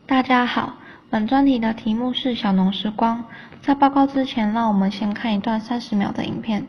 大家好，本专题的题目是小农时光。在报告之前，让我们先看一段30秒的影片。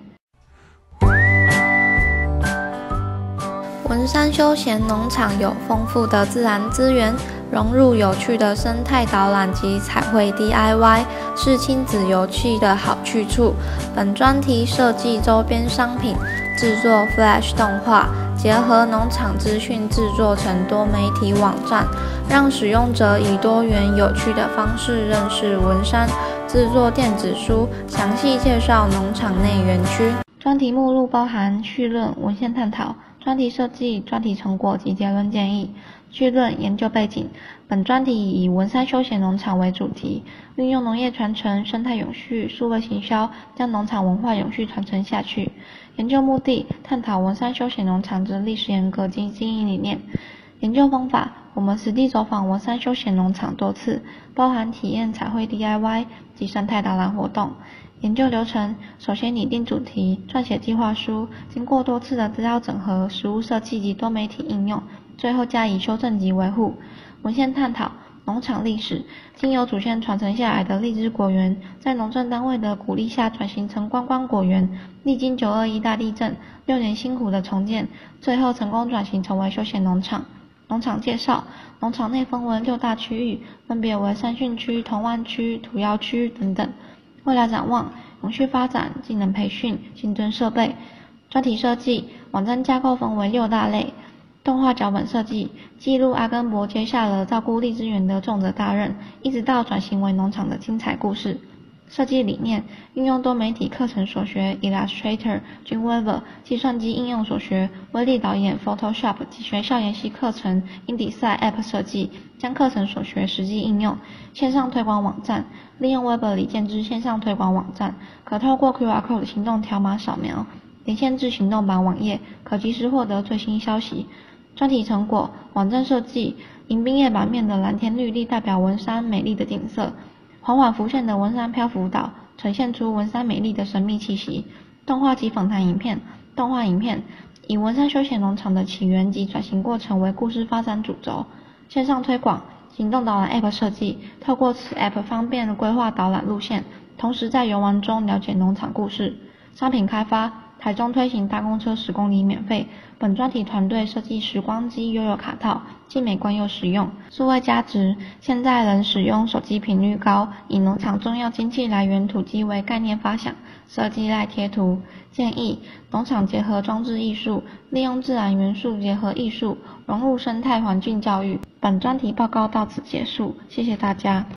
文山休闲农场有丰富的自然资源，融入有趣的生态导览及彩绘 DIY， 是亲子游憩的好去处。本专题设计周边商品，制作 Flash 动画，结合农场资讯制作成多媒体网站，让使用者以多元有趣的方式认识文山。制作电子书，详细介绍农场内园区。专题目录包含绪论、文献探讨、专题设计、专题成果及结论建议。绪论研究背景：本专题以文山休闲农场为主题，运用农业传承、生态永续、数位行销，将农场文化永续传承下去。研究目的：探讨文山休闲农场之历史沿革及经营理念。研究方法：我们实地走访文山休闲农场多次，包含体验彩绘 DIY 及生态导览活动。研究流程：首先拟定主题，撰写计划书，经过多次的资料整合、实务设计及多媒体应用，最后加以修正及维护。文献探讨：农场历史，经由祖先传承下来的荔枝果园，在农政单位的鼓励下转型成观光果园，历经921大地震6年辛苦的重建，最后成功转型成为休闲农场。农场介绍：农场内分为6大区域，分别为山训区、同湾区、土窑区等等。未来展望：永续发展、技能培训、新增设备。专题设计：网站架构分为6大类。动画脚本设计，记录阿根伯接下了照顾荔枝园的重责大任，一直到转型为农场的精彩故事。设计理念：运用多媒体课程所学 Illustrator、Dreamweaver、计算机应用所学、威力导演 Photoshop 及学校研习课程 InDesign App 设计，将课程所学实际应用。线上推广网站，利用 Weberly 建置线上推广网站，可透过 QR Code 行动条码扫描，连线至行动版网页，可及时获得最新消息。专题成果：网站设计，迎宾叶版面的蓝天绿地代表文山美丽的景色，缓缓浮现的文山漂浮岛呈现出文山美丽的神秘气息。动画及访谈影片，动画影片以文山休闲农场的起源及转型过程为故事发展主轴。线上推广，行动导览 App 设计，透过此 App 方便规划导览路线，同时在游玩中了解农场故事。商品开发，台中推行搭公车10公里免费。本专题团队设计时光机悠游卡套，既美观又实用。数位价值，现在人使用手机频率高，以农场重要经济来源土鸡为概念发想，设计赖贴图。建议：农场结合装置艺术，利用自然元素结合艺术，融入生态环境教育。本专题报告到此结束，谢谢大家。